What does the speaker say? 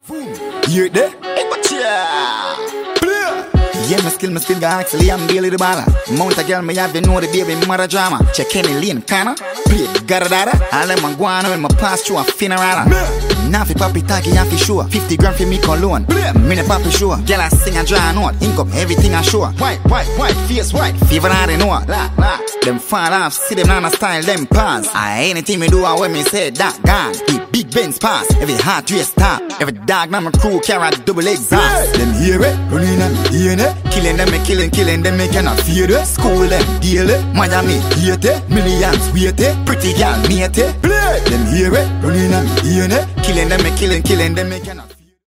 Hear that? Yeah, me still got actually I'm daily the baller. Mount a girl, me have to know the baby mother drama. Check any lane, kinda. Play garadada. I let my guano and my pass through a funeral. Now fi papi taggy and fi show 50 grand for me cologne. Me ne papi show. Girl I sing and draw a note. Ink up everything I show. White, face white. Fever I don't know. Them fall off, see them nana style, them pass. Anything me do, I when me say that gone. The big Benz pass. Every hard race stop. Every dog now my crew carry double exhaust. Them hear it, running and hearing it. Killing them, me killing them, me cannot fear it. School them, deal it. Miami, hate it. Millions, wait it. Pretty girl, mate it. Them hear it, running and hearing it. Killing them, me killing them, me cannot fear it.